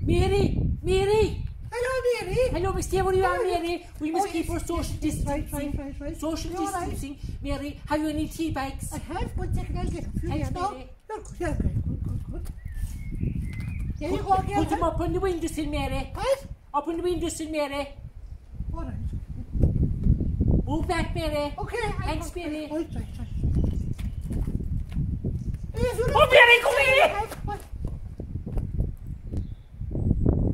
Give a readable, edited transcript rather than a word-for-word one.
Mary! Mary! Hello, Mary. Hello, Miss Dear, what are you on, Mary? We must keep our social Right. distancing. Social You're right. distancing. Mary, have you any tea bags? I have. 1 second, I'll get a few Thanks, here now. Mary. You're good, you're good. Good. There you go, girl. Put them up on the windowsill, Mary. What? Up on the windowsill, Mary. All right. Move back, Mary. Okay. Thanks, Mary. Right. Oh, Mary, come here!